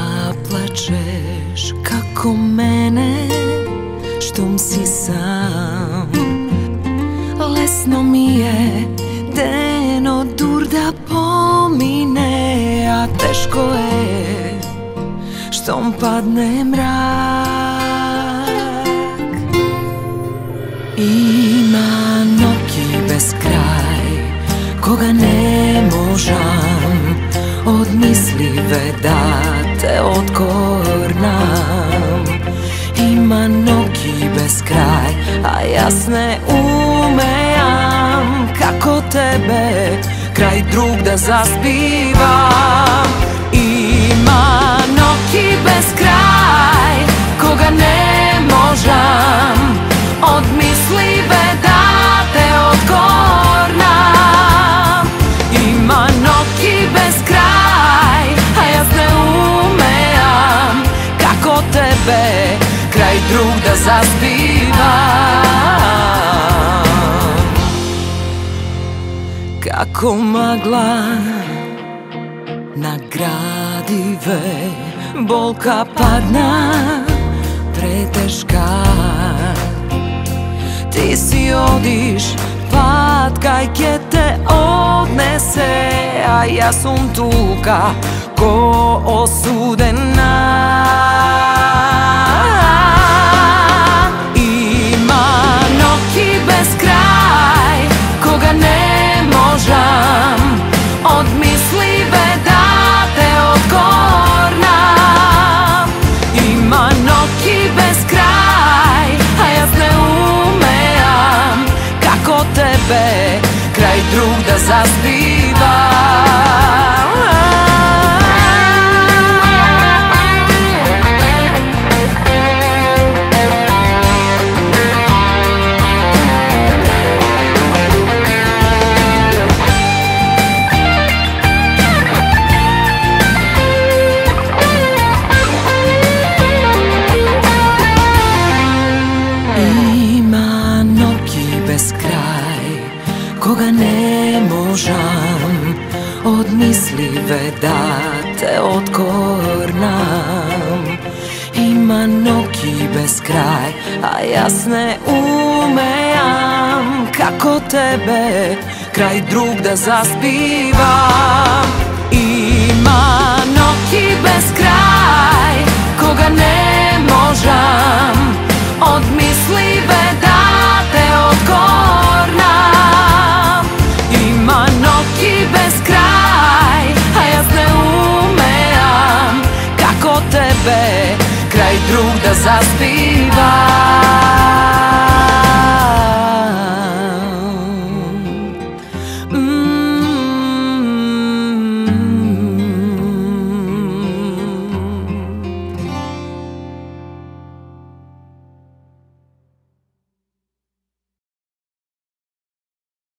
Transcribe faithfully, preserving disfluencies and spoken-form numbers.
Zaplačeš kako mene štom si sam. Lesno mi je den od durda pomine, a teško je štom padne mrak. Ima noki bez kraj koga ne možam od mislive da te odkornam. Ima noki bez kraj, a jasne umejam kako tebe kraj drug da zaspivam. Ima noki bez kraj koga ne možam od mislive da te odkornam. Ima noki bez kraj, a jasne umejam kako tebe kraj drug da zaspivam. Kako magla na gradive, bolka padna preteška. Ti si odiš, patkajke te odnese, a ja sam tuka ko osudena. Ima noki bez kraj koga ne možam od mislive da te odkornam. Ima noki bez kraj, a jasne umejam kako tebe kraj drug da zaspivam. Koga ne možam od mislive da te odkornam. Ima noki bez kraj, a jasne umejam kako tebe kraj drug da zaspivam. Ima noki bez kraj koga ne možam od mislive da te odkornam. Ima noki bez kraj, a jasne umejam kako tebe kraj drug da zaspivam.